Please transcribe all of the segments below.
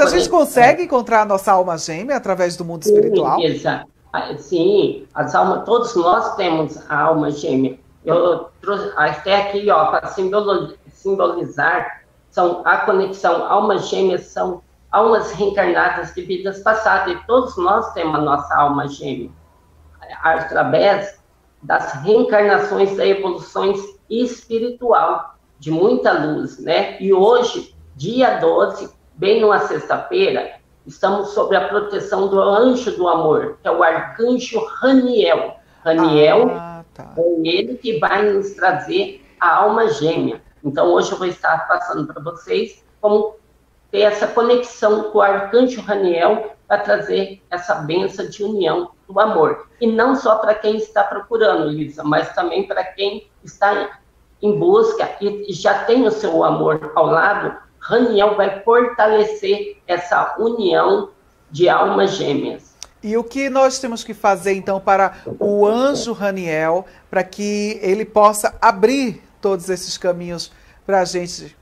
a gente consegue encontrar a nossa alma gêmea através do mundo espiritual? Sim, as almas, todos nós temos a alma gêmea. Eu trouxe até aqui, ó, para simbolizar, a conexão, almas gêmeas são almas reencarnadas de vidas passadas, e todos nós temos a nossa alma gêmea, através das reencarnações da evolução espiritual, de muita luz, né? E hoje, dia 12, bem numa sexta-feira, estamos sob a proteção do anjo do amor, que é o arcanjo Raniel. Raniel é ele que vai nos trazer a alma gêmea. Então, hoje eu vou estar passando para vocês como ter essa conexão com o arcanjo Raniel para trazer essa bênção de união do amor. E não só para quem está procurando, Lisa, mas também para quem está em busca e já tem o seu amor ao lado. Raniel vai fortalecer essa união de almas gêmeas. E o que nós temos que fazer, então, para o anjo Raniel, para que ele possa abrir todos esses caminhos para a gente?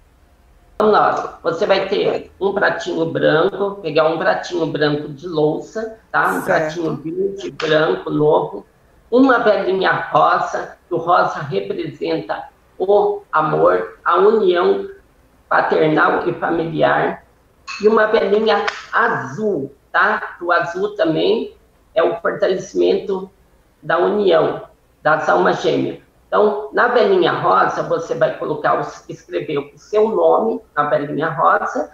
Você vai ter um pratinho branco, pegar um pratinho branco de louça, tá? Um pratinho verde, branco, novo. Uma velinha rosa, que o rosa representa o amor, a união paternal e familiar. E uma velinha azul, tá? O azul também é o fortalecimento da união das almas gêmeas. Então, na velinha rosa, você vai escrever o seu nome na velinha rosa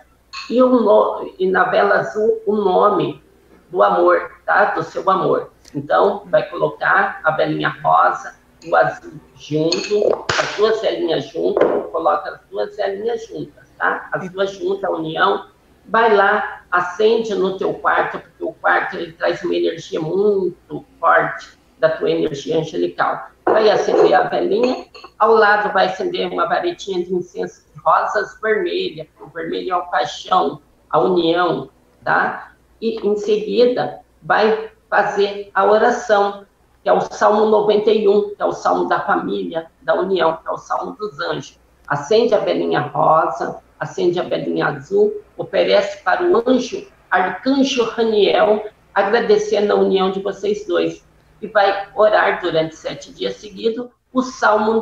e na vela azul o nome do amor, tá? Do seu amor. Então, vai colocar a velinha rosa e o azul junto, as duas velinhas juntas, coloca as duas velinhas juntas, tá? As duas juntas, a união. Vai lá, acende no teu quarto, porque o quarto ele traz uma energia muito forte da tua energia angelical. Vai acender a velinha, ao lado vai acender uma varetinha de incenso de rosas vermelhas. O vermelho é o paixão, a união, tá? E em seguida vai fazer a oração, que é o Salmo 91, que é o Salmo da família, da união, que é o Salmo dos anjos. Acende a velinha rosa, acende a velinha azul, oferece para o anjo, arcanjo Raniel, agradecendo a união de vocês dois. E vai orar durante 7 dias seguidos o Salmo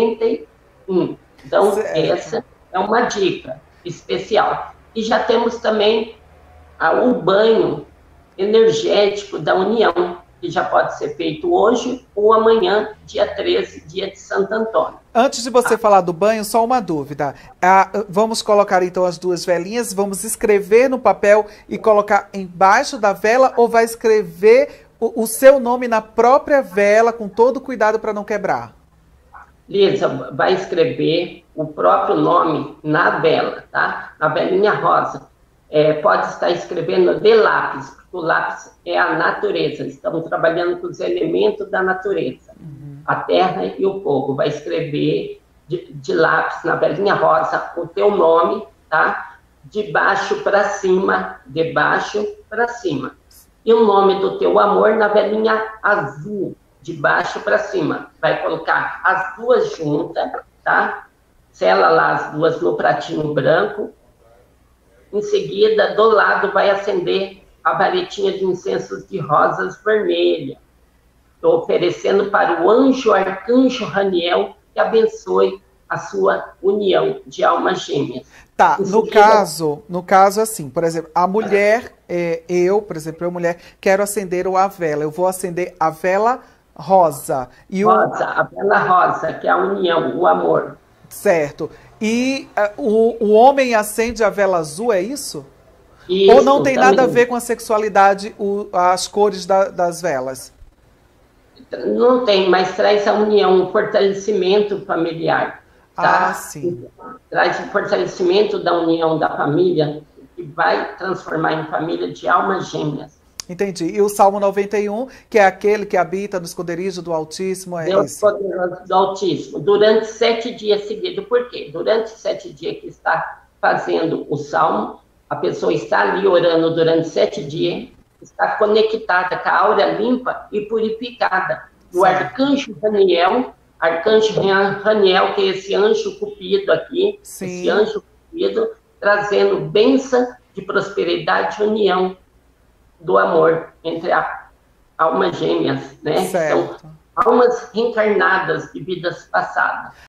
91. Então, essa é uma dica especial. E já temos também o banho energético da união, que já pode ser feito hoje ou amanhã, dia 13, dia de Santo Antônio. Antes de você falar do banho, só uma dúvida. Vamos colocar então as duas velinhas, vamos escrever no papel e colocar embaixo da vela, ou vai escrever o seu nome na própria vela, com todo cuidado para não quebrar? Lisa, vai escrever o próprio nome na vela, tá? Na velinha rosa. Pode estar escrevendo de lápis, porque o lápis é a natureza. Estamos trabalhando com os elementos da natureza. A terra e o fogo. Vai escrever de lápis na velinha rosa o teu nome, tá? De baixo para cima, de baixo para cima. E o nome do teu amor na velinha azul, de baixo para cima. Vai colocar as duas juntas, tá? Sela lá as duas no pratinho branco. Em seguida, do lado, vai acender a varetinha de incensos de rosas vermelhas. Estou oferecendo para o anjo, arcanjo Raniel, que abençoe a sua união de almas gêmeas. Tá, no caso assim, por exemplo, a mulher, eu, mulher, quero acender a vela. Eu vou acender a vela rosa. A vela rosa, que é a união, o amor. Certo. E o homem acende a vela azul, é isso? Isso. Ou não tem nada a ver com a sexualidade, as cores das velas? Não tem, mas traz a união, o fortalecimento familiar. Tá? Sim. Traz o fortalecimento da união da família, que vai transformar em família de almas gêmeas. Entendi. E o Salmo 91, que é aquele que habita no esconderijo do Altíssimo, é Deus esse? poderoso do Altíssimo. Durante 7 dias seguidos. Por quê? Durante 7 dias que está fazendo o Salmo, a pessoa está ali orando durante 7 dias, está conectada com a aura limpa e purificada. O arcanjo Raniel, que é esse anjo cupido aqui, esse anjo cupido, trazendo bênção de prosperidade e união do amor entre almas gêmeas, né? Certo. São almas reencarnadas de vidas passadas.